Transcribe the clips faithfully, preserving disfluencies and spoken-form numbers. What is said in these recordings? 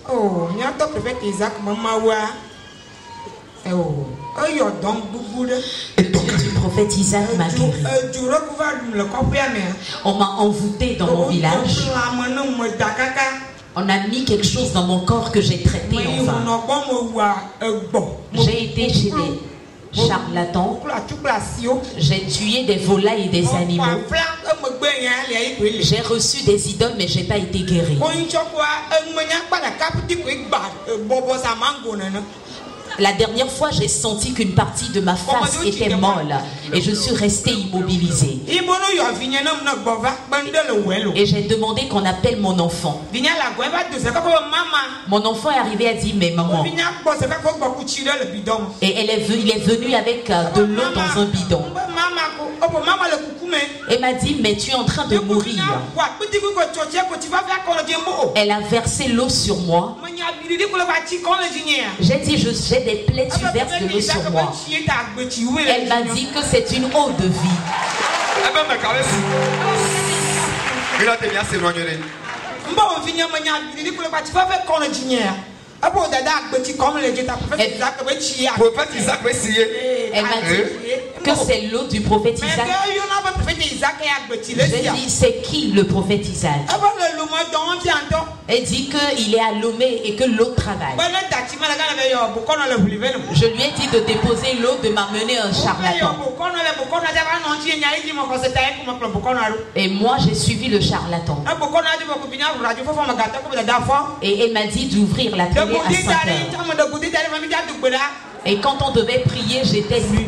Oh, il y a un prophète Isaac, maman, oh, il y a donc beaucoup de. Le Dieu du prophète Isaac m'a guéri. On m'a envoûté dans mon village. On a mis quelque chose dans mon corps que j'ai traité en vain. J'ai été chez des charlatans. J'ai tué des volailles et des animaux. J'ai reçu des idoles, mais je n'ai pas été guéri. La dernière fois, j'ai senti qu'une partie de ma face était molle et je suis restée immobilisée. Et j'ai demandé qu'on appelle mon enfant. Mon enfant est arrivé et a dit, mais maman. Et elle est, il est venu avec de l'eau dans un bidon. Elle m'a dit, mais tu es en train de mourir. Elle a versé l'eau sur moi. J'ai dit, je j'ai des plaies, tu verses de l'eau sur moi. Elle m'a dit que c'est une eau de vie. Elle m'a dit que c'est l'eau du prophète Isaac. J'ai dit, c'est qui le prophète Isaac? Elle dit qu'il est à Lomé et que l'eau travaille. Je lui ai dit de déposer l'eau, de m'amener un charlatan. Et moi, j'ai suivi le charlatan. Et elle m'a dit d'ouvrir la télé à cinq heures. Et quand on devait prier, j'étais nue.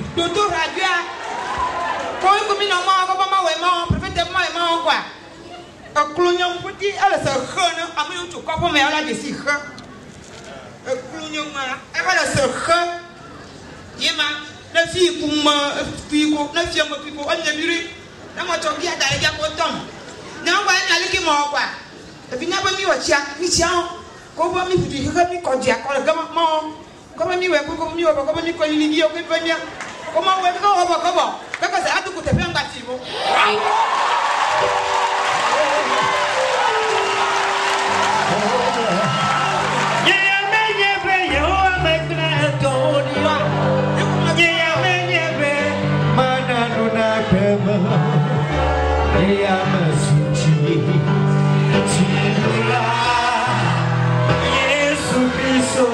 Comment mi weko comment mi weko comment mi ko lili yo ko famia comment weko ko ko ko kaka sa atu ko te fe ngati bo ye me ye be yo me kna to ni ye me ye be mana luna pema ye ama suci suci Yesu Kristo.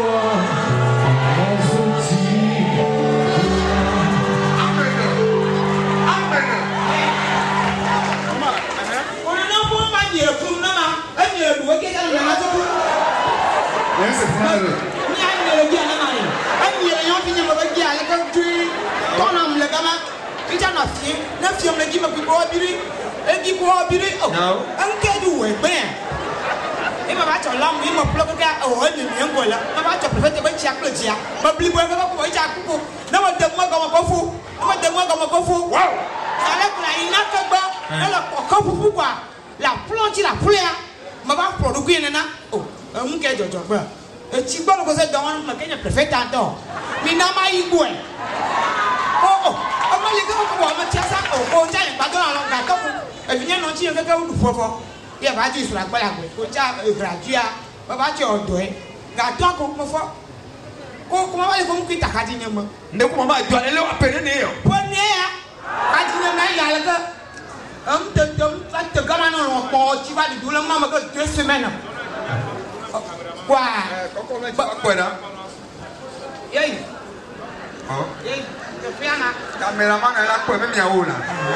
La plante la prière ma va produire nana oh un que jojo ba e ti gbo ko se don won ma kenya perfect ando mi na ma igbo e oh oh o ma le ko ko ma ti asa o o ja en gbadun alon ga to ku e fi yen no ti en keke u fofo ye ba ti sura gba gbe ko ja graduate ba ba ti odo e ga to ko mo fo ko ko ma ba le ko mu kita ka ti yen mo nde ko ma ba do le wa pere ne yo po ne ya ka ti na ya le ko Um, te te te gana non po tu vas du le maman que deux semaines. Quoi? Comment tu vas quoi là? Yey. Oh. Yey, te fais ana. Caméraman elle a quoi même ya ou là.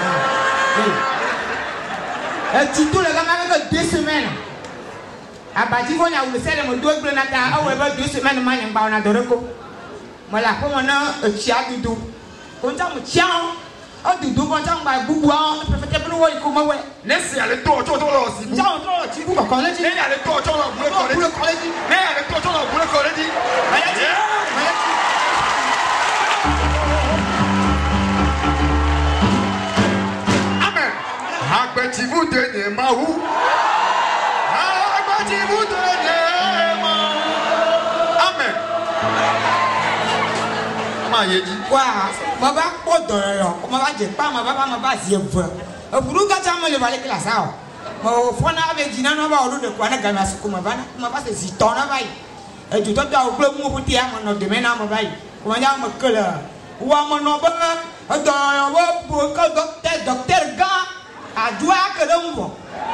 Et tu tout le gana que deux semaines. Ah bah tu vois là où le sel me doit prendre ta ah ouais deux semaines man en ba on a doreko. Voilà, comme on a chia du tout. On t'a me chia. Oh, du tout, on t'a pas beaucoup, on peut faire plus loin, comment ouais. Laissez aller toi, toi, toi aussi. Tiens, toi, tu peux pas collège. Mais allez toi, toi, vous le collège. Mais allez toi, toi, vous le collège. Allez, amen. Agbeti-vous de Nemaou. Agbeti-vous de Nemaou. Amen. Quoi? Ma va pas de ma va pas ma va pas ma va si vous. Vous gâtez moi le valet la ça. Mo fona avec dina no ba olu de kwa na gama su kuma bana kuma ba se zitona bai. E ju to da o gbe mu puti a mo no de me na mo bai. Kuma ya mo kala. Wa mo no ba do wa bo ka docteur docteur ga a dua ka de mo.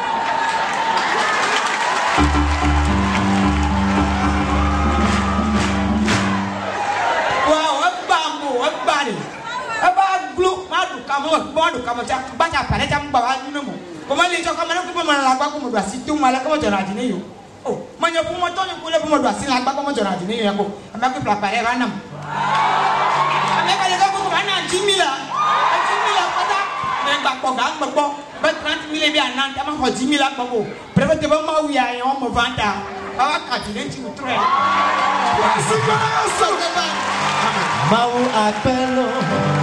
Wa wa ba mo wa ba ni. E ba glu ma du ka mo ba du ka mo ja ba ja pare ja mo ba ni mo. Comment les gens comme nous pouvons la quoi comme doit si tout mal comme tu as dit yo oh moi je pour moi toi je pour moi doit si la quoi comme tu as dit yo yako ama ko préparer va nam ama ba les gars ko va na dix mille là dix mille là pata mais ba ko ga ba ko ba trente mille bien nan ta ma ko dix mille là ba ko préfère te ba ma wi ya on me vanta ba ka ti den ti ou très Mau appello